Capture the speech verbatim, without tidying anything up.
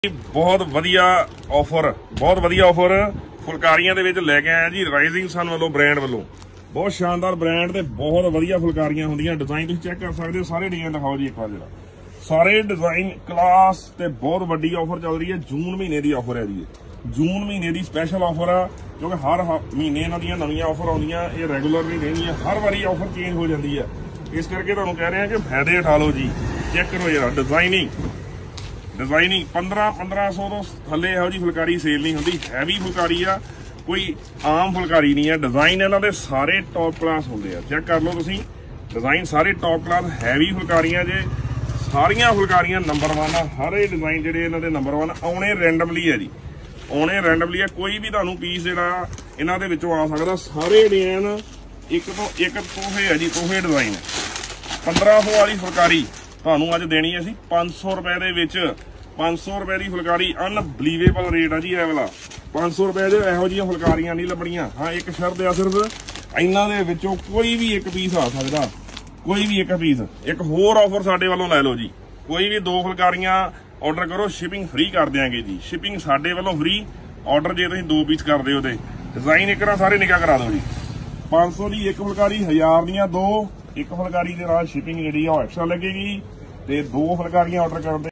बहुत वधिया ऑफर बहुत वधिया ऑफर फुलकारियां दे विच लैके आया जी राइजिंग सन वालों ब्रांड वालों। बहुत शानदार ब्रांड ते बहुत वधिया फुलकारियां होंदियां। डिजाइन तुसीं चेक कर सकते हो, सारे डिजाइन दिखाओ जी एक बार जरा। सारे डिजाइन क्लास ते बहुत वड्डी ऑफर चल रही है। जून महीने की ऑफर है जी, जून महीने की स्पैशल ऑफर आ, क्योंकि हर महीने इन्हां दियां नवीं ऑफर आउंदियां, ये रेगुलर नहीं रहंदियां, हर बारी ऑफर चेंज हो जाती है। इस करके तुहानूं कह रहे हैं कि फायदे उठा लो जी। चेक करो जरा डिजाइनिंग डिजाइनिंग पंद्रह पंद्रह सौ तो थले इहो जी फुलकारी सेल नहीं होंदी। हैवी फुलकारी आ, कोई आम फुलकारी नहीं है। डिजाइन इन्हां दे सारे टॉप क्लास होंदे आ। चेक कर लो तुसीं, डिजाइन सारे टॉप क्लास हैवी फुलकारियां जे। सारियां फुलकारियां नंबर वन आ। हर डिजाइन जिहड़े इन्हां दे नंबर वन आउणे रैंडमली है जी, आउणे रैंडमली है। कोई भी तुहानूं पीस जिहड़ा इन्हां दे विचों आ सकदा। सारे डिजाइन एक तो एक तोहफे है जी, तोहफे डिजाइन। पंद्रह सौ वाली फुलकारी ਤੁਹਾਨੂੰ ਅੱਜ ਦੇਣੀ ਅਸੀਂ पांच सौ रुपए ਦੇ ਵਿੱਚ। पांच सौ रुपए ਦੀ ਫੁਲਕਾਰੀ ਅਨਬਲੀਵੇਬਲ ਰੇਟ ਆ ਜੀ ਇਹ ਵਾਲਾ। पांच सौ रुपए ਦੇ ਇਹੋ ਜਿਹੀਆਂ ਫੁਲਕਾਰੀਆਂ ਨਹੀਂ ਲੱਭਣੀਆਂ। ਹਾਂ ਇੱਕ ਸ਼ਰਤ ਆ ਸਿਰਫ, ਇਹਨਾਂ ਦੇ ਵਿੱਚੋਂ ਕੋਈ ਵੀ ਇੱਕ ਪੀਸ ਆ ਸਕਦਾ, ਕੋਈ ਵੀ ਇੱਕ ਪੀਸ। ਇੱਕ ਹੋਰ ਆਫਰ ਸਾਡੇ ਵੱਲੋਂ ਲੈ ਲਓ ਜੀ, ਕੋਈ ਵੀ ਦੋ ਫੁਲਕਾਰੀਆਂ ਆਰਡਰ ਕਰੋ, ਸ਼ਿਪਿੰਗ ਫ੍ਰੀ ਕਰ ਦਿਆਂਗੇ ਜੀ। ਸ਼ਿਪਿੰਗ ਸਾਡੇ ਵੱਲੋਂ ਫ੍ਰੀ। ਆਰਡਰ ਜੇ ਤੁਸੀਂ ਦੋ ਪੀਸ ਕਰਦੇ ਹੋ ਤੇ ਡਿਜ਼ਾਈਨ ਇੱਕ ਨਾਲ ਸਾਰੇ ਨਿਕਾ ਕਰਾ ਦਿਓ ਜੀ। पांच सौ ਦੀ ਇੱਕ ਫੁਲਕਾਰੀ, ਹਜ਼ਾਰ ਦੀਆਂ ਦੋ। ਇੱਕ ਫੁਲਕਾਰੀ ਦੇ ਨਾਲ ਸ਼ਿਪਿੰਗ ਜਿਹੜੀ ਆ ਉਹ ਐਕਸਟਰਾ ਲੱਗੇਗੀ, ਤੇ ਦੋ ਫੁਲਕਾਰੀਆਂ ਆਰਡਰ ਕਰਨ